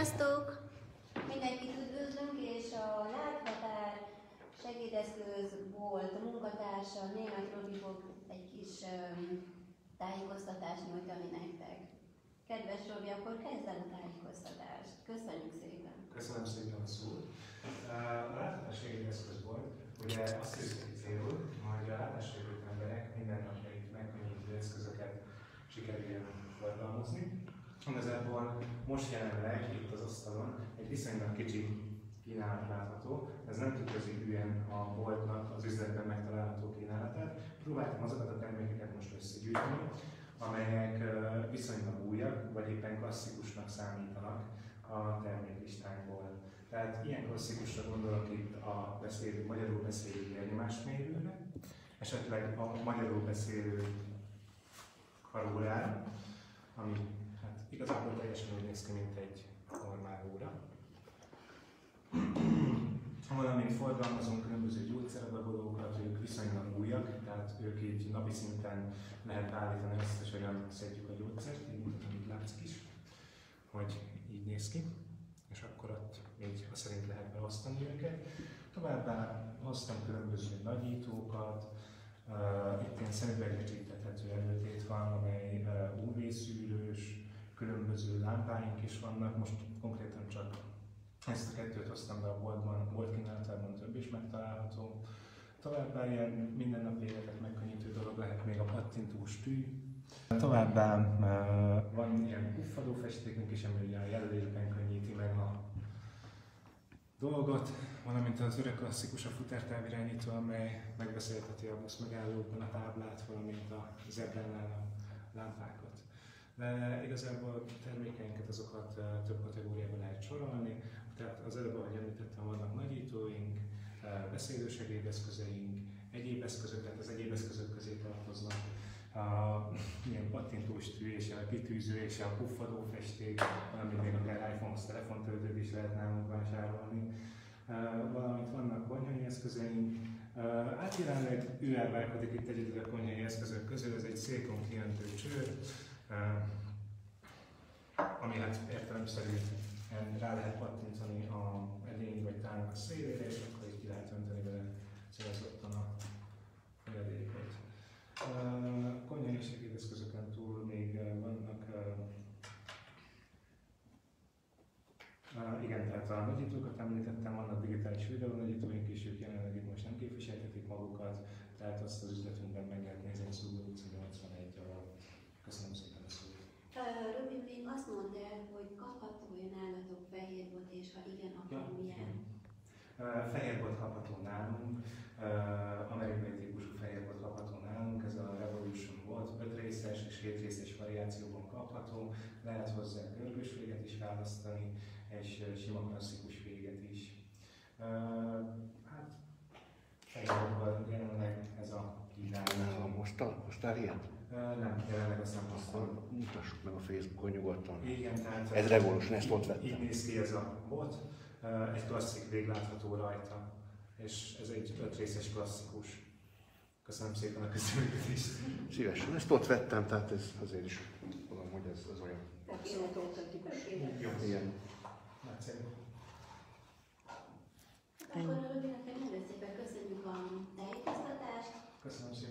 Sziasztok! Mindenkit üdvözlünk, és a láthatár segédeszköz volt a munkatársa, Németh Robi fog egy kis tájékoztatást nyújtani nektek. Kedves Robi, akkor kezd el a tájékoztatást. Köszönjük szépen! Köszönöm szépen a szót. A láthatár segédeszköz volt, ugye azt hiszem célul, hogy a látássérült emberek mindennapjait megkönnyítő eszközöket sikerüljön forgalmazni. Igazából most jelenleg itt az asztalon egy viszonylag kicsi kínálat látható. Ez nem tükrözi hülyen a boltnak az üzletben megtalálható kínálatát. Próbáltam azokat a termékeket most összegyűjteni, amelyek viszonylag újak, vagy éppen klasszikusnak számítanak a terméklistánkból. Tehát ilyen klasszikusra gondolok itt a magyarul beszélő vérnyomásmérőre, esetleg a magyarul beszélő karórára, ami igazából teljesen úgy néz ki, mint egy normál óra. Valamint forgalmazunk különböző gyógyszeradagolókat, ők viszonylag újak, tehát ők így napi szinten lehet állítani összes, hogyan szedjük a gyógyszert, így mutatom, itt látszik is, hogy így néz ki, és akkor ott így szerint lehet beosztani őket. Továbbá hoztam különböző nagyítókat, itt ilyen szemüvegre előtét van, amely UV-szűrős, különböző lámpáink is vannak, most konkrétan csak ezt a kettőt hoztam be a boltban, bolt kínálatában több is megtalálható. Továbbá ilyen mindennapi életet megkönnyítő dolog lehet még a pattintós tű. Továbbá van ilyen puffadó festékünk is, ami ugye a jelölésben könnyíti meg a dolgot, valamint az öreg klasszikus a futártávirányító, amely megbeszélheti a busz megállókban a táblát, valamint a zebránál a lámpákat. De igazából a termékeinket azokat több kategóriába lehet sorolni. Tehát az előbb, ahogy említettem, vannak nagyítóink, beszélősegédeszközeink, egyéb eszközöket, az egyéb eszközök közé tartoznak ilyen pattintós tű és a kitűző és a puffadó festék, valamint még akár iPhone-hoz telefontöltőt is lehet nálunk vásárolni. Valamint vannak konyhai eszközeink. Hát jelenleg ő elválkodik itt egyedül a konyhai eszközök közül, ez egy székon kijöntő csőr, ami hát értelemszerűen rá lehet pattintani a edény vagy tálnak szélére, és akkor így ki lehet önteni vele célzottan a folyadékot. Konyhai segédeszközöken túl még vannak igen, tehát a nagyítókat említettem, vannak digitális videónagyítóink is, ők jelenleg itt most nem képviseltetik magukat, tehát azt az üzletünkben meg lehet nézni a Szúgó utca 81 alatt. Köszönöm szépen a szót. Robi, még azt mondd el, hogy kapható-e nálatok fehérbot, és ha igen, akkor milyen? Fehérbot kapható nálunk, amerikai típusú fehérbot kapható nálunk, ez a Revolution volt, 5 részes és 7 részes variációban kapható, lehet hozzá görgős véget is választani, és sima klasszikus véget is. Hát fehérbotban jelenleg ez a kínálat. Most áll ilyen? Nem, jelenleg azt nem hoztam. Akkor mutassuk meg a Facebookon nyugodtan. Igen, tehát ez Revolution, ezt ott vettem. Így néz ki ez a bot, egy klasszik vég látható rajta, és ez egy 5 részes klasszikus. Köszönöm szépen a köszönjüket. Szívesen, ezt ott vettem, tehát ez azért is tudom, hogy ez az olyan. Jó. Igen. Nagyszerű. Akkor Robi, neked nagyon szépen köszönjük a tájékoztatást. Köszönöm szépen.